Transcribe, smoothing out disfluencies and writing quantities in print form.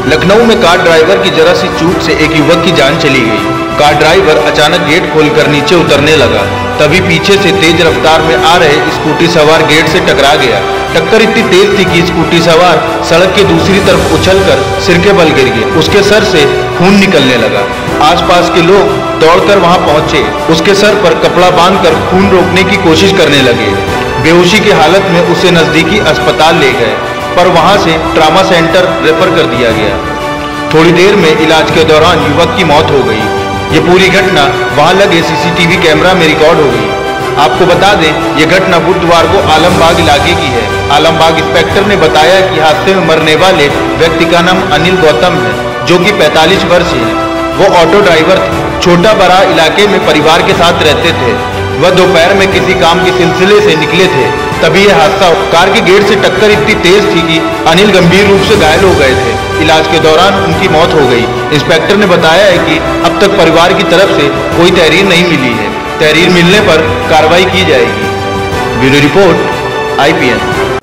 लखनऊ में car driver की जरा सी चूक से एक युवक की जान चली गई। कार ड्राइवर अचानक गेट खोलकर नीचे उतरने लगा, तभी पीछे से तेज रफ्तार में आ रहे स्कूटी सवार गेट से टकरा गया। टक्कर इतनी तेज थी कि स्कूटी सवार सड़क के दूसरी तरफ उछलकर सिर के बल गिर गए। उसके सर से खून निकलने लगा। आसपास के लोग दौड़कर वहां पहुंचे, उसके सर पर कपड़ा बांधकर खून रोकने की कोशिश करने लगे। बेहोशी की हालत में उसे नजदीकी अस्पताल ले गए, पर वहां से ट्रामा सेंटर रेफर कर दिया गया। थोड़ी देर में इलाज के दौरान युवक की मौत हो गई। ये पूरी घटना वहां लगे सीसीटीवी कैमरा में रिकॉर्ड हो गई। आपको बता दें, ये घटना बुधवार को आलमबाग इलाके की है। आलमबाग इंस्पेक्टर ने बताया कि हादसे में मरने वाले व्यक्ति का नाम अनिल गौतम है, जो कि 45 वर्ष है। वो ऑटो ड्राइवर थे। छोटा बड़ा इलाके में परिवार के साथ रहते थे। वह दोपहर में किसी काम के सिलसिले से निकले थे, तभी यह हादसा। कार की गेट से टक्कर इतनी तेज थी कि अनिल गंभीर रूप से घायल हो गए थे। इलाज के दौरान उनकी मौत हो गई। इंस्पेक्टर ने बताया है कि अब तक परिवार की तरफ से कोई तहरीर नहीं मिली है। तहरीर मिलने पर कार्रवाई की जाएगी। Bureau report, IPN।